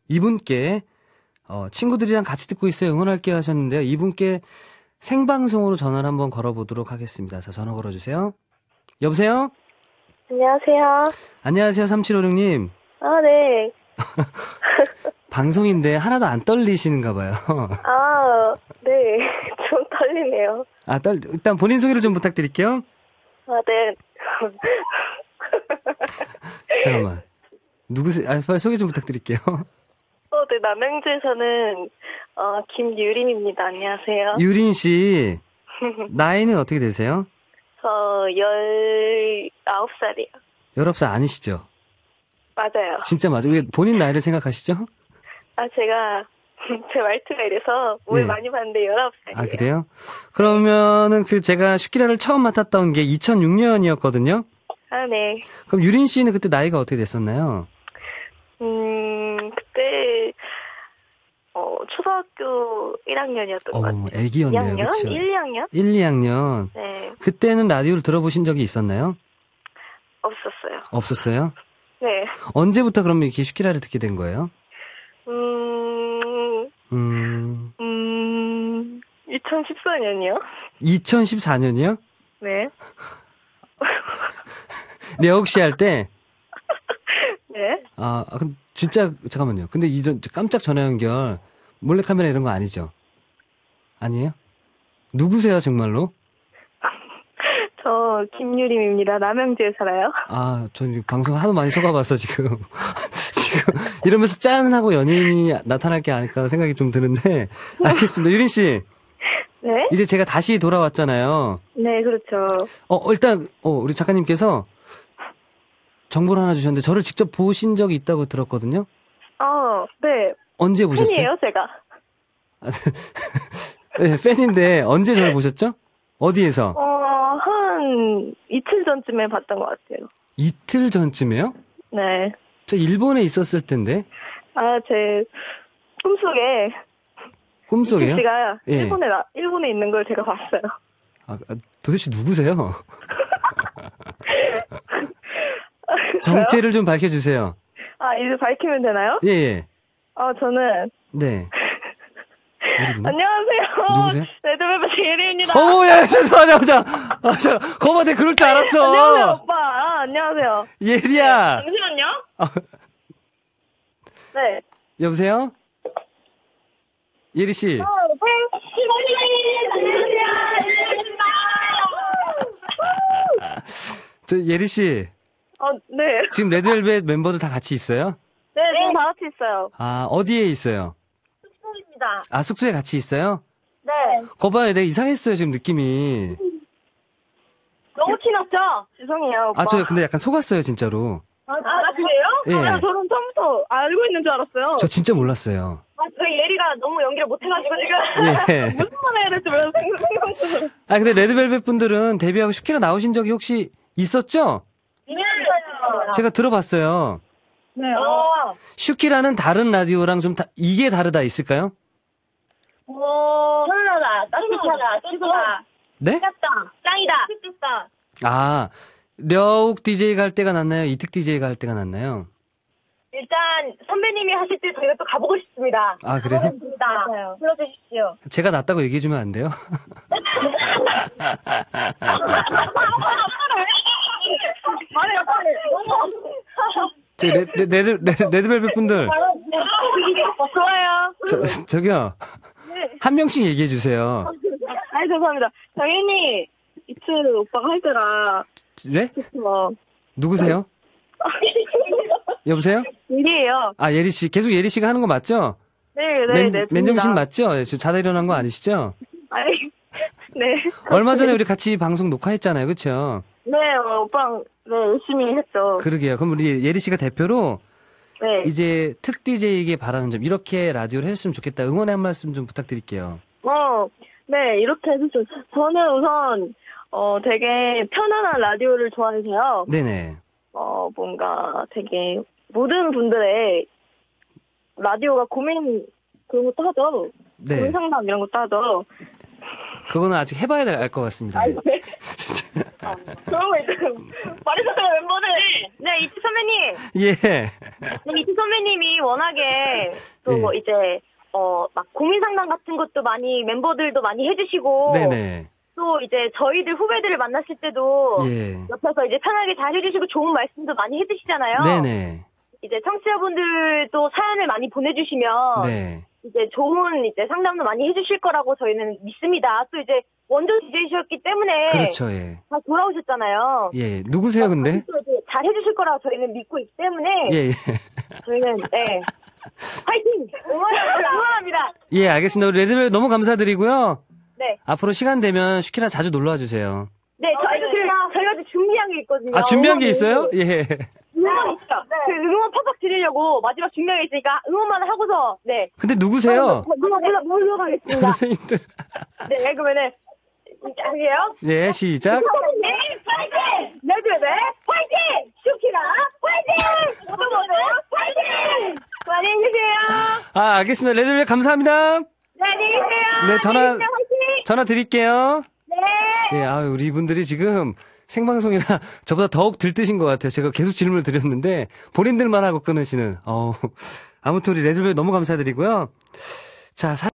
이분께 친구들이랑 같이 듣고 있어요. 응원할게요 하셨는데요. 이분께 생방송으로 전화를 한번 걸어보도록 하겠습니다. 자, 전화 걸어주세요. 여보세요? 안녕하세요. 안녕하세요, 3756님. 아, 네. 방송인데 하나도 안 떨리시는가 봐요. 아, 네. 좀 떨리네요. 일단 본인 소개를 좀 부탁드릴게요. 아, 네. 잠깐만. 누구세요? 빨리 소개 좀 부탁드릴게요. 네, 남양주에 사는, 김유린입니다. 안녕하세요. 유린 씨. 나이는 어떻게 되세요? 저, 19살이요. 19살 아니시죠? 맞아요. 진짜 맞아요. 왜 본인 나이를 생각하시죠? 제가, 제 말투가 이래서 오해 많이 받는데 19살이에요. 아, 그래요? 그러면은 제가 슈키라를 처음 맡았던 게 2006년이었거든요? 아, 네. 그럼 유린 씨는 그때 나이가 어떻게 됐었나요? 그때, 초등학교 1학년이었던 것 같아요. 애기였네요. 2학년? 그쵸? 1, 2학년? 1, 2학년. 네. 그때는 라디오를 들어보신 적이 있었나요? 없었어요. 없었어요? 네. 언제부터 그러면 이렇게 슈키라를 듣게 된 거예요? 2014년이요? 2014년이요? 네. 려욱 씨 할 때? 네. 근데 진짜, 잠깐만요. 근데 이런 깜짝 전화 연결, 몰래카메라 이런 거 아니죠? 아니에요? 누구세요, 정말로? 저, 김유림입니다. 남양주에 살아요. 전 방송 하도 많이 속아봐서 지금 이러면서 짠! 하고 연예인이 나타날 게 아닐까 생각이 좀 드는데, 알겠습니다. 유린 씨. 네? 이제 제가 다시 돌아왔잖아요. 네, 그렇죠. 일단, 우리 작가님께서 정보를 하나 주셨는데, 저를 직접 보신 적이 있다고 들었거든요? 네. 언제 보셨어요? 팬이에요, 제가. 네, 팬인데, 언제 저를 보셨죠? 어디에서? 한 이틀 전쯤에 봤던 것 같아요. 이틀 전쯤에요? 네. 저 일본에 있었을 텐데. 제 꿈속에. 꿈속에요? 씨가 예. 일본에 있는 걸 제가 봤어요. 도대체 누구세요? 정체를 좀 밝혀주세요. 이제 밝히면 되나요? 예. 저는. 네. 안녕하세요. 누구세요? 레드벨벳 예리입니다. 야, 잠깐만. 거봐, 내가 그럴 줄 알았어. 안녕하세요, 오빠. 안녕하세요. 예리야. 잠시만요. 네. 여보세요? 예리씨. 예리씨. 네. 지금 레드벨벳 멤버들 다 같이 있어요? 네, 지금 다 같이 있어요. 어디에 있어요? 숙소입니다. 숙소에 같이 있어요? 네. 거봐요, 내가 이상했어요, 지금 느낌이. 너무 티났죠? 죄송해요, 오빠. 저 근데 약간 속았어요, 진짜로. 그래요? 예. 저는 처음부터 알고 있는 줄 알았어요. 저 진짜 몰랐어요. 저희 예리가 너무 연기를 못해가지고 지금. 예. 무슨 말 해야 될지 몰라서 생각했어요. 근데 레드벨벳 분들은 데뷔하고 슈키라 나오신 적이 혹시 있었죠? 네. 제가 들어봤어요. 네. 슈키라는 다른 라디오랑 좀 이게 다르다 있을까요? 편안하다, 따뜻하다, 쫀쫀하다. 네? 짱이다. 짱이다. 려욱 DJ가 할 때가 낫나요? 이특 DJ가 할 때가 낫나요? 일단 선배님이 하실 때 저희가 또 가보고 싶습니다. 그래요? 맞아요. 불러주십시오. 제가 낫다고 얘기해주면 안 돼요? 레드벨벳 분들. 좋아요. 저기요. 한 명씩 얘기해주세요. 죄송합니다. 당연히 이틀 오빠가 할 때가. 네? 누구세요? 여보세요? 예리예요. 예리씨. 계속 예리씨가 하는 거 맞죠? 네. 맨정신 맞죠? 자다 일어난 거 아니시죠? 네. 얼마 전에 우리 같이 방송 녹화했잖아요. 그쵸? 네, 오빠랑, 열심히 했죠. 그러게요. 그럼 우리 예리씨가 대표로, 네. 이제 특 DJ에게 바라는 점, 이렇게 라디오를 해줬으면 좋겠다. 응원의 한 말씀 좀 부탁드릴게요. 네, 이렇게 해주죠. 저는 우선, 되게 편안한 라디오를 좋아해서요. 네네. 뭔가 되게 모든 분들의 라디오가 고민 그런 것도 하죠. 네. 고민 상담 이런 것도 하죠. 그거는 아직 해봐야 알 것 같습니다. 네. 그러고 이제 말해주세요, 멤버들. 네, 이치 선배님. 예. 네, 이치 선배님이 워낙에 또 예. 이제 막 고민 상담 같은 것도 많이 멤버들도 많이 해주시고 네네. 또 이제 저희들 후배들을 만났을 때도 예. 옆에서 이제 편하게 잘 해주시고 좋은 말씀도 많이 해주시잖아요. 네네. 이제 청취자분들도 사연을 많이 보내주시면 네. 이제 좋은 이제 상담도 많이 해주실 거라고 저희는 믿습니다. 또 이제 원조 DJ셨기 때문에 그렇죠, 예. 다 돌아오셨잖아요. 예. 누구세요, 근데? 또 이제 잘 해주실 거라고 저희는 믿고 있기 때문에 예, 예. 저희는 네 화이팅 응원합니다. 예, 알겠습니다. 우리 레드벨 너무 감사드리고요. 네, 앞으로 시간 되면 슈키라 자주 놀러 와 주세요. 네 저희가 지금 준비한 게 있거든요. 아, 준비한 게 있어요? 예. 응원 있죠. 그 응원 팍팍 드리려고 마지막 준비한 게 있으니까 응원만 하고서 네. 근데 누구세요? 뭘로 저 가겠습니다. 선생님들. 네, 그러면은 할게요. 예, 시작. 네, 파이팅! 레드벨 파이팅! 슈키라 파이팅! 모두 파이팅! 많이 해주세요. 아, 알겠습니다. 레드벨 감사합니다. 네, 안녕히 계세요. 네, 전화- 안녕히 계세요. 화이팅! 전화 드릴게요. 네. 예, 우리 이분들이 지금 생방송이라 저보다 더욱 들뜨신 것 같아요. 제가 계속 질문을 드렸는데 본인들만 하고 끊으시는. 아무튼 우리 레드벨 너무 감사드리고요. 자,